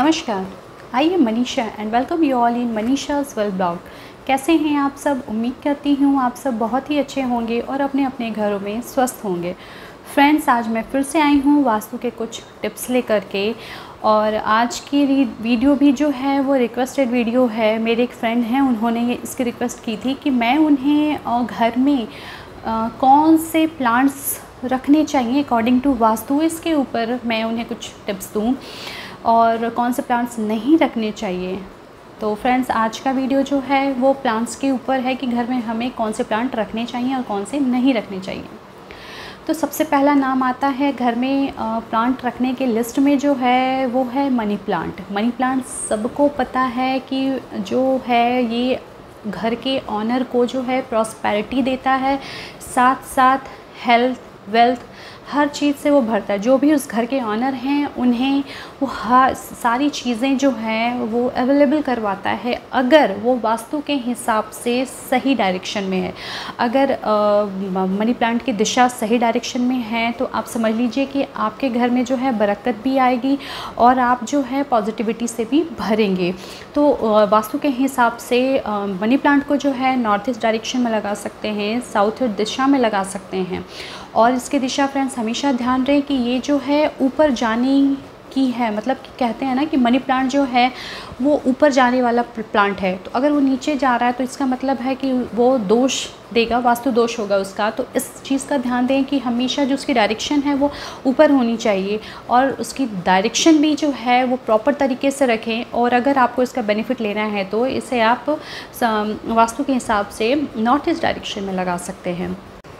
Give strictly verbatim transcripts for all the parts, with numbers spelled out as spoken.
नमस्कार, I am Manisha and welcome you all in Manisha's world blog. कैसे हैं आप सब? उम्मीद करती हूँ आप सब बहुत ही अच्छे होंगे और अपने अपने घरों में स्वस्थ होंगे। फ्रेंड्स, आज मैं फिर से आई हूँ वास्तु के कुछ टिप्स लेकर के, और आज की वीडियो भी जो है वो रिक्वेस्टेड वीडियो है। मेरे एक फ्रेंड हैं, उन्होंने इसकी रिक्वेस्ट की थी कि मैं उन्हें घर में कौन से प्लांट्स रखने चाहिए अकॉर्डिंग टू वास्तु, इसके ऊपर मैं उन्हें कुछ टिप्स दूँ और कौन से प्लांट्स नहीं रखने चाहिए। तो फ्रेंड्स, आज का वीडियो जो है वो प्लांट्स के ऊपर है कि घर में हमें कौन से प्लांट रखने चाहिए और कौन से नहीं रखने चाहिए। तो सबसे पहला नाम आता है घर में प्लांट रखने के लिस्ट में जो है वो है मनी प्लांट। मनी प्लांट सबको पता है कि जो है ये घर के ऑनर को जो है प्रॉस्पेरिटी देता है, साथ साथ हेल्थ, वेल्थ, हर चीज़ से वो भरता है। जो भी उस घर के ऑनर हैं उन्हें वो हर सारी चीज़ें जो हैं वो अवेलेबल करवाता है, अगर वो वास्तु के हिसाब से सही डायरेक्शन में है। अगर आ, मनी प्लांट की दिशा सही डायरेक्शन में है तो आप समझ लीजिए कि आपके घर में जो है बरकत भी आएगी और आप जो है पॉजिटिविटी से भी भरेंगे। तो आ, वास्तु के हिसाब से आ, मनी प्लांट को जो है नॉर्थ ईस्ट डायरेक्शन में लगा सकते हैं, साउथ ईस्ट दिशा में लगा सकते हैं। और इसकी दिशा फ्रेंड्स हमेशा ध्यान रहे कि ये जो है ऊपर जाने की है, मतलब कि कहते हैं ना कि मनी प्लांट जो है वो ऊपर जाने वाला प्लांट है। तो अगर वो नीचे जा रहा है तो इसका मतलब है कि वो दोष देगा, वास्तु दोष होगा उसका। तो इस चीज़ का ध्यान दें कि हमेशा जो उसकी डायरेक्शन है वो ऊपर होनी चाहिए और उसकी डायरेक्शन भी जो है वो प्रॉपर तरीके से रखें। और अगर आपको इसका बेनिफिट लेना है तो इसे आप वास्तु के हिसाब से नॉर्थ ईस्ट डायरेक्शन में लगा सकते हैं।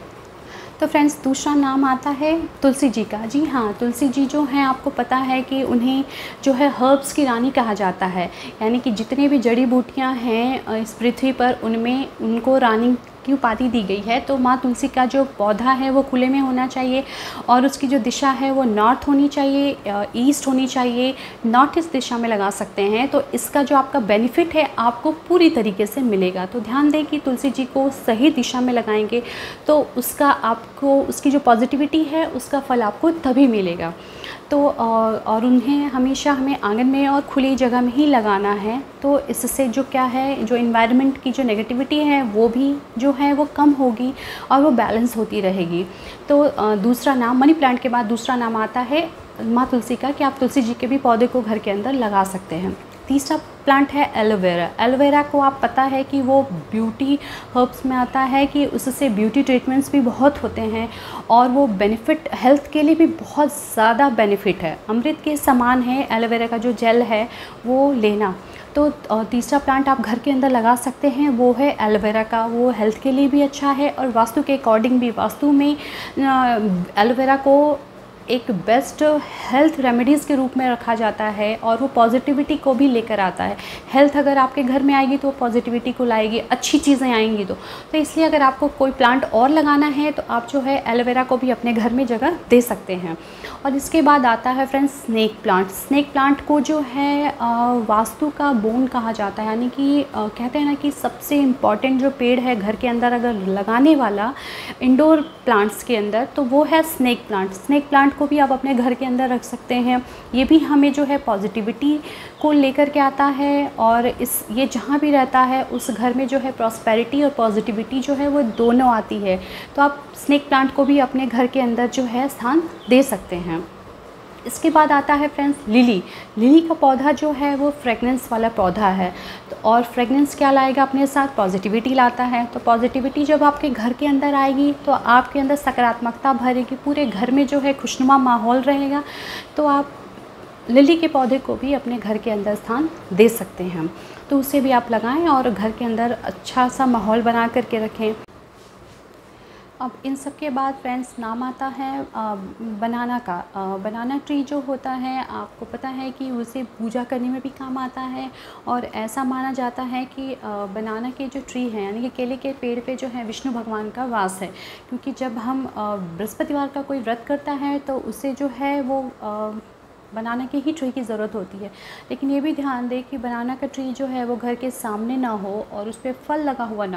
तो फ्रेंड्स, दूसरा नाम आता है तुलसी जी का। जी हाँ, तुलसी जी जो हैं आपको पता है कि उन्हें जो है हर्ब्स की रानी कहा जाता है, यानी कि जितने भी जड़ी बूटियाँ हैं इस पृथ्वी पर उनमें उनको रानी की उपाधि दी गई है। तो माँ तुलसी का जो पौधा है वो खुले में होना चाहिए और उसकी जो दिशा है वो नॉर्थ होनी चाहिए, ईस्ट होनी चाहिए। नॉर्थ ईस्ट दिशा में लगा सकते हैं तो इसका जो आपका बेनिफिट है आपको पूरी तरीके से मिलेगा। तो ध्यान दें कि तुलसी जी को सही दिशा में लगाएंगे तो उसका आपको उसकी जो पॉजिटिविटी है उसका फल आपको तभी मिलेगा। तो और उन्हें हमेशा हमें आंगन में और खुली जगह में ही लगाना है। तो इससे जो क्या है, जो इन्वायरमेंट की जो नेगेटिविटी है वो भी जो है वो कम होगी और वो बैलेंस होती रहेगी। तो दूसरा नाम, मनी प्लांट के बाद दूसरा नाम आता है माँ तुलसी का, कि आप तुलसी जी के भी पौधे को घर के अंदर लगा सकते हैं। तीसरा प्लांट है एलोवेरा। एलोवेरा को आप पता है कि वो ब्यूटी हर्ब्स में आता है, कि उससे ब्यूटी ट्रीटमेंट्स भी बहुत होते हैं और वो बेनिफिट हेल्थ के लिए भी बहुत ज़्यादा बेनिफिट है। अमृत के समान है एलोवेरा का जो जेल है वो लेना। तो तीसरा प्लांट आप घर के अंदर लगा सकते हैं वो है एलोवेरा का। वो हेल्थ के लिए भी अच्छा है और वास्तु के अकॉर्डिंग भी, वास्तु में एलोवेरा को एक बेस्ट हेल्थ रेमेडीज़ के रूप में रखा जाता है और वो पॉजिटिविटी को भी लेकर आता है। हेल्थ अगर आपके घर में आएगी तो पॉजिटिविटी को लाएगी, अच्छी चीज़ें आएंगी। तो तो इसलिए अगर आपको कोई प्लांट और लगाना है तो आप जो है एलोवेरा को भी अपने घर में जगह दे सकते हैं। और इसके बाद आता है friends snake plant. Snake plant को जो है वास्तु का बोन कहा जाता है, यानी कि कहते हैं ना कि सबसे इम्पॉर्टेंट जो पेड़ है घर के अंदर अगर लगाने वाला इंडोर प्लांट्स के अंदर तो वो है स्नेक प्लांट। स्नेक प्लांट को भी आप अपने घर के अंदर रख सकते हैं। ये भी हमें जो है पॉजिटिविटी को लेकर के आता है और इस ये जहाँ भी रहता है उस घर में जो है प्रॉस्पेरिटी और पॉजिटिविटी जो है वो दोनों आती है। तो आप स्नेक प्लांट को भी अपने घर के अंदर जो है स्थान दे सकते हैं। इसके बाद आता है फ्रेंड्स लिली। लिली का पौधा जो है वो फ्रेगनेंस वाला पौधा है। तो और फ्रेगनेंस क्या लाएगा अपने साथ? पॉजिटिविटी लाता है। तो पॉजिटिविटी जब आपके घर के अंदर आएगी तो आपके अंदर सकारात्मकता भरेगी, पूरे घर में जो है खुशनुमा माहौल रहेगा। तो आप लिली के पौधे को भी अपने घर के अंदर स्थान दे सकते हैं। तो उसे भी आप लगाएं और घर के अंदर अच्छा सा माहौल बना करके रखें। अब इन सब के बाद फ्रेंड्स नाम आता है बनाना का। बनाना ट्री जो होता है आपको पता है कि उसे पूजा करने में भी काम आता है और ऐसा माना जाता है कि बनाना के जो ट्री हैं, यानी कि केले के पेड़ पे जो है विष्णु भगवान का वास है। क्योंकि जब हम बृहस्पतिवार का कोई व्रत करता है तो उसे जो है वो बनाना के ही ट्री की ज़रूरत होती है। लेकिन ये भी ध्यान दें कि बनाना का ट्री जो है वो घर के सामने ना हो और उस पर फल लगा हुआ ना हो।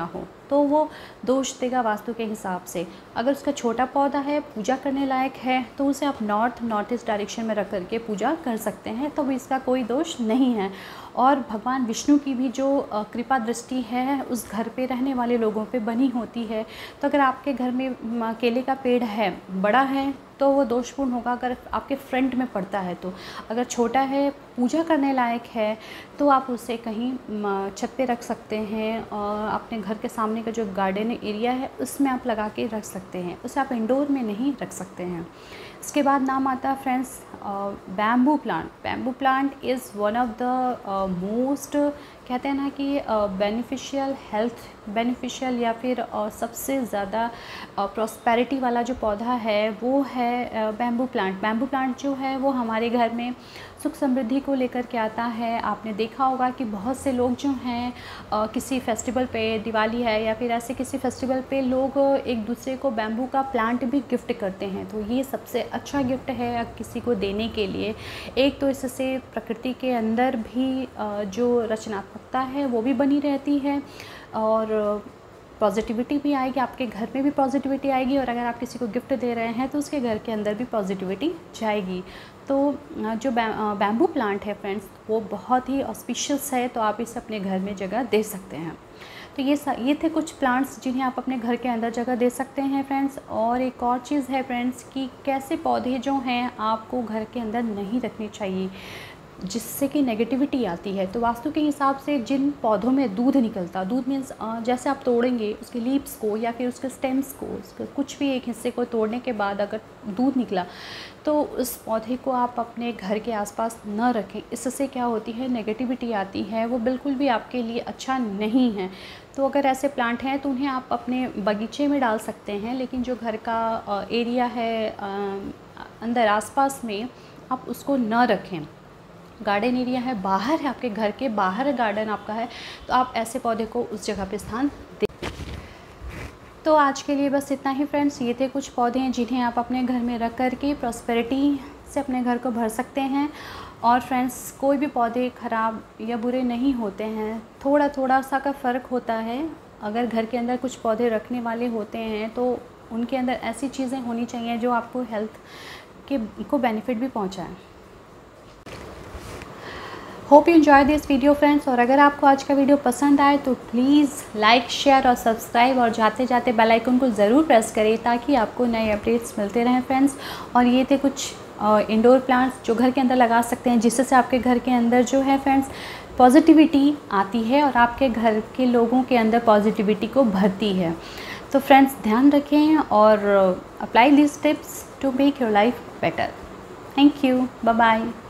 तो वो दोष देगा वास्तु के हिसाब से। अगर उसका छोटा पौधा है, पूजा करने लायक है, तो उसे आप नॉर्थ नॉर्थ ईस्ट डायरेक्शन में रख करके पूजा कर सकते हैं, तो भी इसका कोई दोष नहीं है। और भगवान विष्णु की भी जो कृपा दृष्टि है उस घर पे रहने वाले लोगों पे बनी होती है। तो अगर आपके घर में केले का पेड़ है, बड़ा है, तो वो दोषपूर्ण होगा अगर आपके फ्रंट में पड़ता है तो। अगर छोटा है, पूजा करने लायक है, तो आप उसे कहीं छत पे रख सकते हैं और अपने घर के सामने का जो गार्डन एरिया है उसमें आप लगा के रख सकते हैं। उसे आप इंडोर में नहीं रख सकते हैं। इसके बाद नाम आता है friends bamboo plant. Bamboo plant is one of the most, कहते हैं ना कि बेनिफिशियल, हेल्थ बेनिफिशियल या फिर uh, सबसे ज़्यादा प्रॉस्पेरिटी uh, वाला जो पौधा है वो है बैम्बू प्लांट। बैम्बू प्लांट जो है वो हमारे घर में सुख समृद्धि को लेकर के आता है। आपने देखा होगा कि बहुत से लोग जो हैं uh, किसी फेस्टिवल पे, दिवाली है या फिर ऐसे किसी फेस्टिवल पे, लोग एक दूसरे को बैम्बू का प्लांट भी गिफ्ट करते हैं। तो ये सबसे अच्छा गिफ्ट है किसी को देने के लिए। एक तो इससे प्रकृति के अंदर भी uh, जो रचनात्मकता है वो भी बनी रहती है और पॉजिटिविटी भी आएगी, आपके घर में भी पॉजिटिविटी आएगी, और अगर आप किसी को गिफ्ट दे रहे हैं तो उसके घर के अंदर भी पॉजिटिविटी जाएगी। तो जो बैम्बू प्लांट है फ्रेंड्स वो बहुत ही ऑस्पिशियस है, तो आप इसे अपने घर में जगह दे सकते हैं। तो ये ये थे कुछ प्लांट्स जिन्हें आप अपने घर के अंदर जगह दे सकते हैं फ्रेंड्स। और एक और चीज़ है फ्रेंड्स कि कैसे पौधे जो हैं आपको घर के अंदर नहीं रखने चाहिए जिससे कि नेगेटिविटी आती है। तो वास्तु के हिसाब से जिन पौधों में दूध निकलता, दूध मीन्स जैसे आप तोड़ेंगे उसके लीव्स को या फिर उसके स्टेम्स को, उसके कुछ भी एक हिस्से को तोड़ने के बाद अगर दूध निकला तो उस पौधे को आप अपने घर के आसपास न रखें। इससे क्या होती है, नेगेटिविटी आती है, वो बिल्कुल भी आपके लिए अच्छा नहीं है। तो अगर ऐसे प्लांट हैं तो उन्हें आप अपने बगीचे में डाल सकते हैं, लेकिन जो घर का एरिया है अंदर आसपास में आप उसको न रखें। गार्डन एरिया है, बाहर है, आपके घर के बाहर गार्डन आपका है, तो आप ऐसे पौधे को उस जगह पे स्थान दें। तो आज के लिए बस इतना ही फ्रेंड्स। ये थे कुछ पौधे हैं जिन्हें आप अपने घर में रख कर के प्रॉस्पेरिटी से अपने घर को भर सकते हैं। और फ्रेंड्स कोई भी पौधे ख़राब या बुरे नहीं होते हैं, थोड़ा थोड़ा सा का फ़र्क होता है। अगर घर के अंदर कुछ पौधे रखने वाले होते हैं तो उनके अंदर ऐसी चीज़ें होनी चाहिए जो आपको हेल्थ के को बेनिफिट भी पहुँचाएँ। Hope you enjoy this video friends. और अगर आपको आज का वीडियो पसंद आए तो प्लीज़ लाइक, शेयर और सब्सक्राइब, और जाते जाते बेल आइकन को ज़रूर प्रेस करें ताकि आपको नए अपडेट्स मिलते रहें फ्रेंड्स। और ये थे कुछ इंडोर प्लांट्स जो घर के अंदर लगा सकते हैं, जिससे आपके घर के अंदर जो है फ्रेंड्स पॉजिटिविटी आती है और आपके घर के लोगों के अंदर पॉजिटिविटी को भरती है। तो फ्रेंड्स ध्यान रखें और apply this tips to make your life better. Thank you, bye bye.